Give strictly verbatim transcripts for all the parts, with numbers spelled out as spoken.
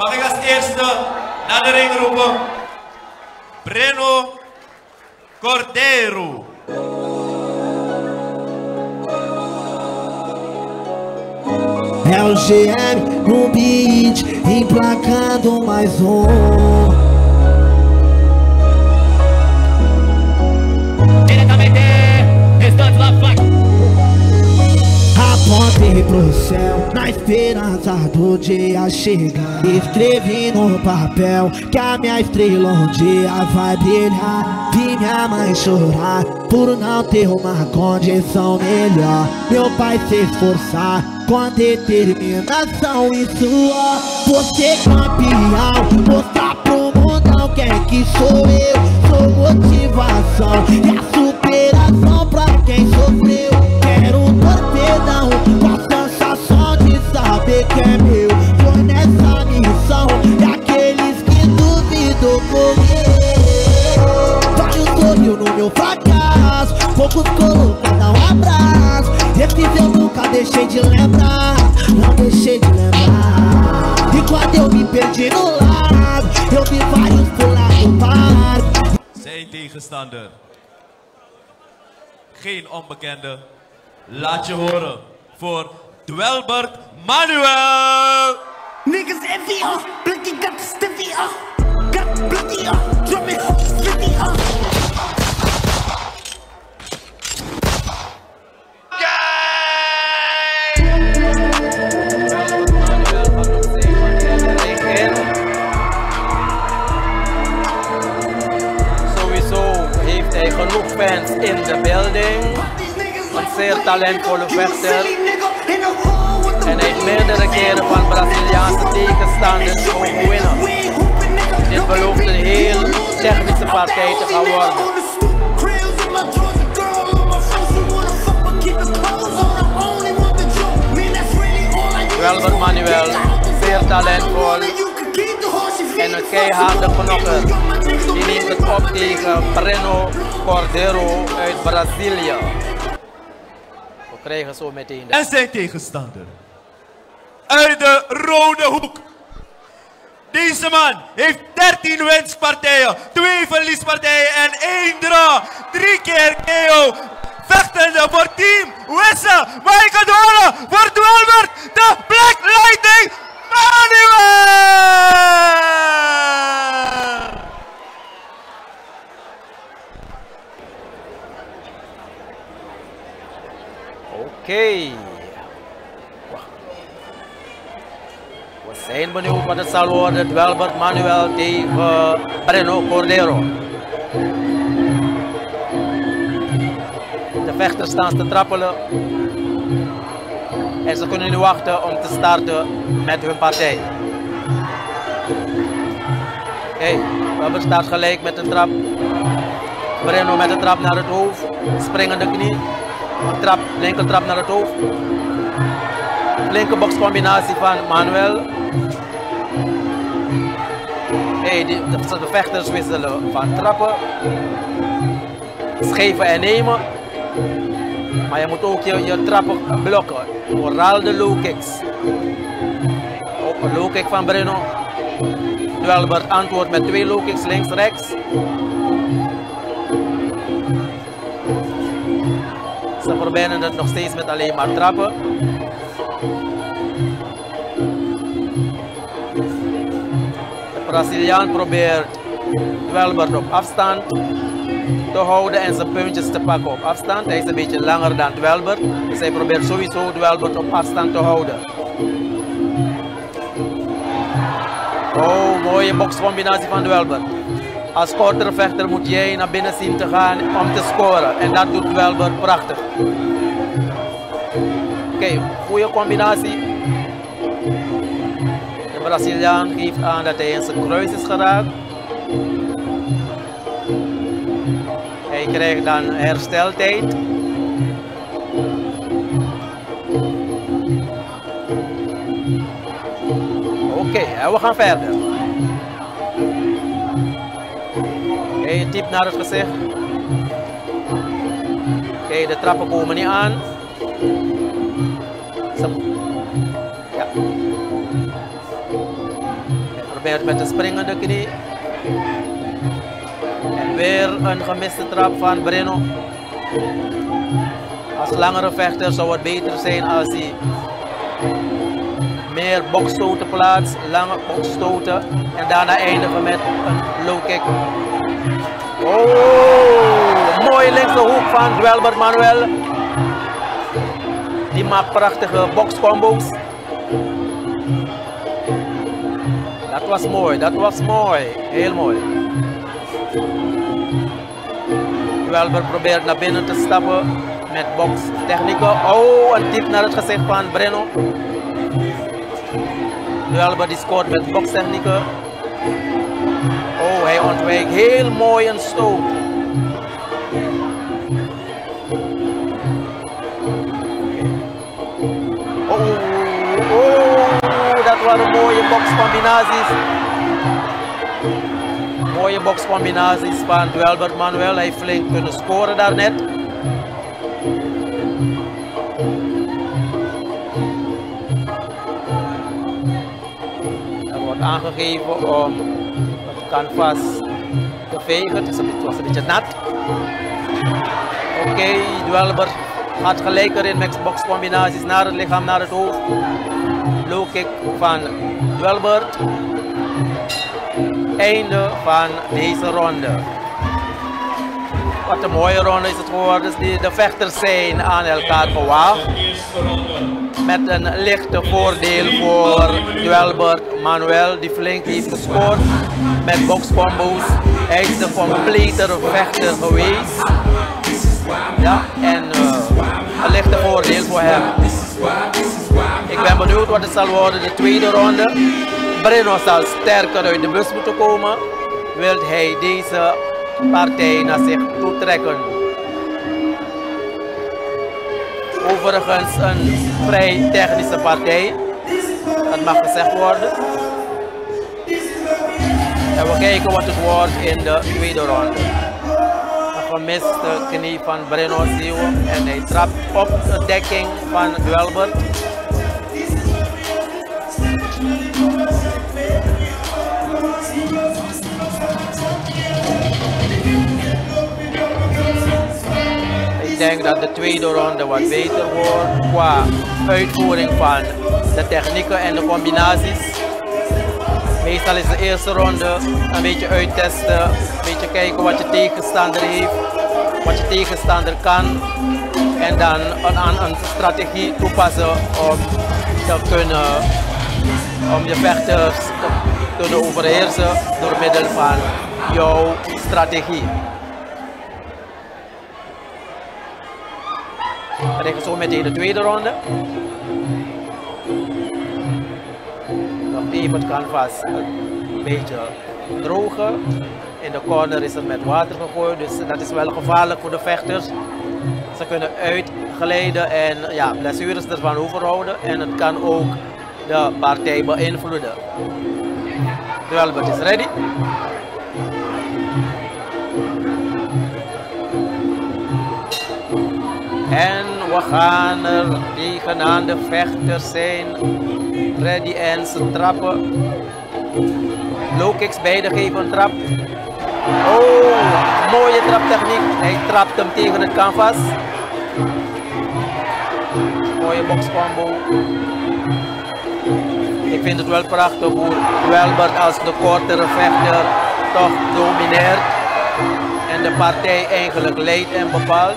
mag ik als eerste naar de ring roepen Breno Cordero. É o G M no beat, emplacando mais um. Diretamente, restantes lá fora. Apontei pro céu, na esperança do dia chegar. Escrevi no papel que a minha estrela um dia vai brilhar. Vi minha mãe chorar por não ter uma condição melhor. Meu pai se esforçar com determinação e suor. Você campeão, mostrar pro mundão quem é que sou eu. Sou motivação e a superação pra quem sofreu. Quero um torpedão com a sensação de saber que é meu. Foi nessa missão e aqueles que duvidam comigo. Vários sorriu no meu fracasso, poucos colocaram um abraço. Esses eu nunca deixei de lembrar, não deixei de lembrar. E quando eu me perdi no lago, eu vi vários pular no barco. Zijn tegenstander, geen onbekende. Laat je horen voor Dwelbert Manuel. Niggas envy us, Blicky got the stiffy up, got Blicky up, drumming up, stiffy up. Sowieso heeft hij genoeg fans in de building. Een zeer talentvolle vechter. En hij heeft meerdere keren van Braziliaanse tegenstanders overwinnen. Dit belooft een heel technische partij te gaan worden. Dwelbert Manuel, zeer talentvol en een keiharde knokker. Die neemt het op tegen Breno Cordero uit Brazilië. We krijgen zo meteen de... En zijn tegenstander uit de rode hoek. Deze man heeft dertien winstpartijen, twee verliespartijen en één draw. Drie keer K O. Vechtende voor team Wissa. Maar ik ga horen voor Dwelbert, de Black Lightning Manuel. Oké. Okay. We zijn benieuwd wat het zal worden. Dwelbert Manuel tegen Breno Cordero. De vechters staan te trappelen. En ze kunnen nu wachten om te starten met hun partij. Oké, okay. Dwelbert start gelijk met een trap. Breno met een trap naar het hoofd. Springende knie. Een trap, linker trap naar het hoofd. Linkerboxcombinatie van Manuel. Hey, die, de, de vechters wisselen van trappen. Geven en nemen. Maar je moet ook je, je trappen blokken. Vooral de low kicks. Ook een low kick van Breno. Dwelbert antwoordt met twee low kicks links rechts. Ze proberen het nog steeds met alleen maar trappen. De Braziliaan probeert Dwelbert op afstand te houden en zijn puntjes te pakken op afstand. Hij is een beetje langer dan Dwelbert, dus hij probeert sowieso Dwelbert op afstand te houden. Oh, mooie boxcombinatie van Dwelbert. Als kortere vechter moet jij naar binnen zien te gaan om te scoren. En dat doet Dwelbert prachtig. Oké, okay, goede combinatie. De Braziliaan geeft aan dat hij in zijn kruis is geraakt. Hij krijgt dan hersteltijd. Oké, okay, en we gaan verder. Hij typt naar het gezicht. Oké, okay, de trappen komen niet aan. Ja. probeert met een springende knie. En weer een gemiste trap van Breno. Als langere vechter zou het beter zijn als hij meer boksstoten plaatst, lange boksstoten en daarna eindigen met een low kick. Oh, mooie linkse hoek van Duelbert Manuel. Die maakt prachtige boxcombo's. Dat was mooi, dat was mooi, heel mooi. Duelbert probeert naar binnen te stappen met bokstechnieken. Oh, een tip naar het gezicht van Breno. Duelbert die scoort met bokstechnieken. Oh, hij ontwijkt heel mooi een stoot. Oh, oh, dat waren mooie bokscombinaties. Mooie bokscombinaties van Duelbert Manuel. Hij heeft flink kunnen scoren daarnet. Er wordt aangegeven om het canvas te vegen. Het, is een, het was een beetje nat. Oké, okay, Duelbert gaat gelijk erin met bokscombinaties naar het lichaam, naar het hoofd. Low kick van Duelbert. Einde van deze ronde. Wat een mooie ronde is het geworden. Dus de vechters zijn aan elkaar gewaagd. Met een lichte voordeel voor Duelbert Manuel, die flink heeft gescoord met boxcombo's. Hij is de completere vechter geweest. Ja, en uh, een lichte voordeel voor hem. Ik ben benieuwd wat het zal worden de tweede ronde. Breno zal sterker uit de bus moeten komen. Wil hij deze partij naar zich toe trekken. Overigens een vrij technische partij. Dat mag gezegd worden. En we kijken wat het wordt in de tweede ronde. Een gemiste knie van Breno zien we. En hij trapt op de dekking van Duelbert. Ik denk dat de tweede ronde wat beter wordt qua uitvoering van de technieken en de combinaties. Meestal is de eerste ronde een beetje uittesten, een beetje kijken wat je tegenstander heeft, wat je tegenstander kan en dan een, een strategie toepassen om te kunnen, om je vechters te kunnen overheersen door middel van jouw strategie. We krijgen zo meteen de tweede ronde. Nog even het canvas een beetje drogen. In de corner is het met water gegooid, dus dat is wel gevaarlijk voor de vechters. Ze kunnen uitglijden en ja, blessures ervan overhouden en het kan ook de partij beïnvloeden. Duelbert is ready. En we gaan er tegenaan, de vechters zijn ready en ze trappen. Low kicks, beide geven een trap. Oh, mooie traptechniek. Hij trapt hem tegen het canvas. Mooie boxcombo. Ik vind het wel prachtig hoe Duelbert als de kortere vechter toch domineert. En de partij eigenlijk leidt en bepaalt.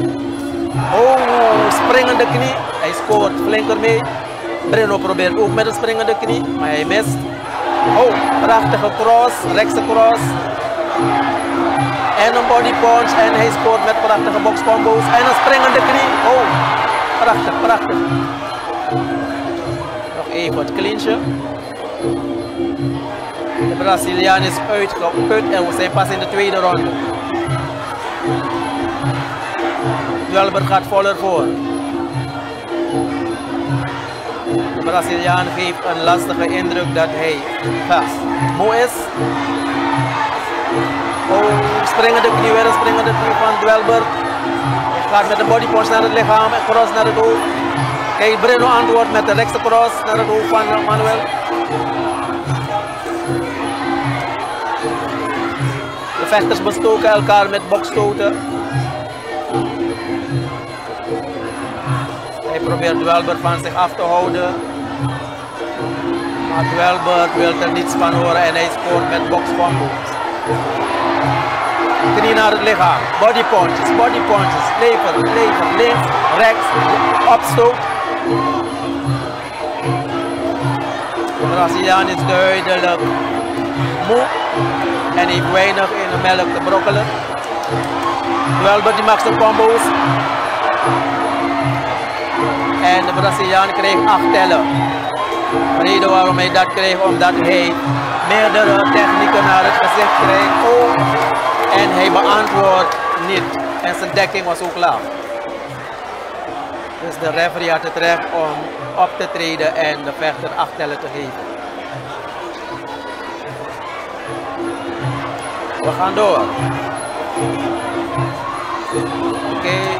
Oh, springende knie. Hij scoort flink ermee. Breno probeert ook met een springende knie, maar hij mist. Oh, prachtige cross, rechtse cross. En een body punch en hij scoort met prachtige boxcombo's. En een springende knie. Oh, prachtig, prachtig. Nog even het clinchen. De Braziliaan is uitgeput en we zijn pas in de tweede ronde. Duelbert gaat voller voor. De Braziliaan geeft een lastige indruk dat hij ja, moe is. Oh, springende knie, weer een springende knie van Duelbert. Hij gaat met de body punch naar het lichaam en cross naar het hoofd. Kijk, Breno antwoordt met de rechtse cross naar het hoofd van Manuel. vechters bestoken elkaar met bokstoten. Hij probeert Dwelbert van zich af te houden. Maar Dwelbert wil er niets van horen en hij scoort met bokscombos. Knie naar het lichaam, body punches, body punches, lever, lever, links, rechts, opstoot. De Braziliaan is duidelijk moe en heeft weinig in de melk te brokkelen. Dwelbert die maakt zijn combo's. En de Braziliaan kreeg acht tellen. De reden waarom hij dat kreeg, omdat hij meerdere technieken naar het gezicht kreeg. Oh, en hij beantwoordt niet. En zijn dekking was ook laag. Dus de referee had het recht om op te treden en de vechter acht tellen te geven. We gaan door. Oké. Okay.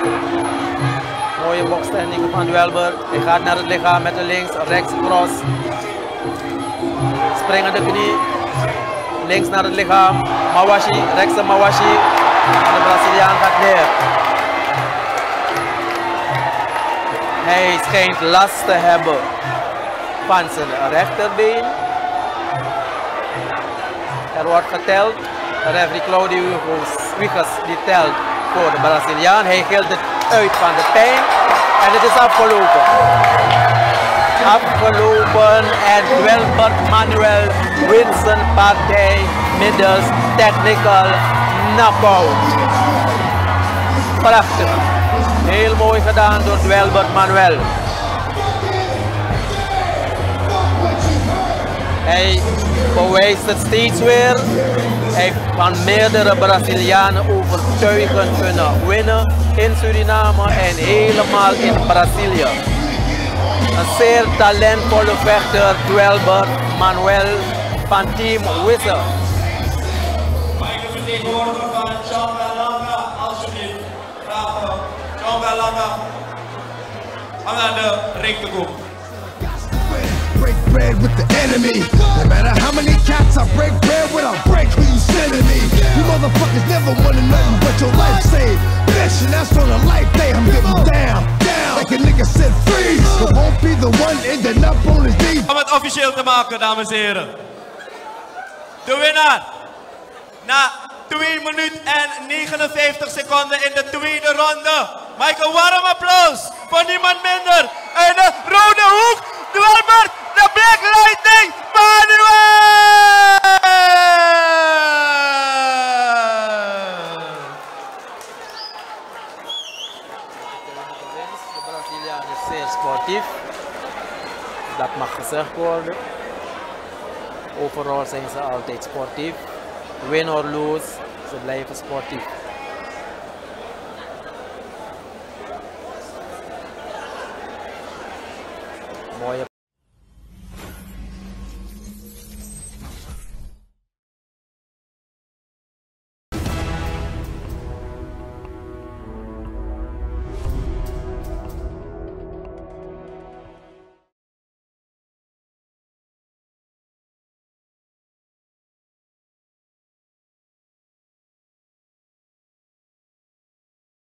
Mooie boxstanding van Dwelbert. Hij gaat naar het lichaam met de links, rechts, cross. Springende knie. Links naar het lichaam. Mawashi, rechtse Mawashi. En de Braziliaan gaat neer. Hij schijnt last te hebben van zijn rechterbeen. Er wordt geteld. De referee Claudio Wiegers die telt voor de Braziliaan. Hij gilt het uit van de pijn. En het is afgelopen. Afgelopen en Dwelbert Manuel wint zijn partij middels technical knockout. Prachtig. Heel mooi gedaan door Dwelbert Manuel. Hij bewijst het steeds weer. Hij kan meerdere Brazilianen overtuigend kunnen winnen in Suriname en helemaal in Brazilië. Een zeer talentvolle vechter, Dwelbert Manuel van Team Wizard. Mag ik de vertegenwoordiger van John Belanga alsjeblieft vragen? John Belanga, om naar de ring te komen. Break bread with the enemy. No matter how many cats I break bread with, I'll break who you sending me. You motherfuckers never wanted nothing but your life saved. Bitch, and that's on a life day. I'm getting down, down. Like a nigga said freeze. But won't be the one ending up on his knees. Om het officieel te maken, dames en heren. De winnaar. Na twee minuten en negenenvijftig seconden in de tweede ronde. Mag ik een warm applaus voor niemand minder. En de rode hoek, Dwelbert, de Black Lightning, Manuel! De Braziliaan is zeer sportief. Dat mag gezegd worden. Overal zijn ze altijd sportief. Win or lose, ze blijven sportief.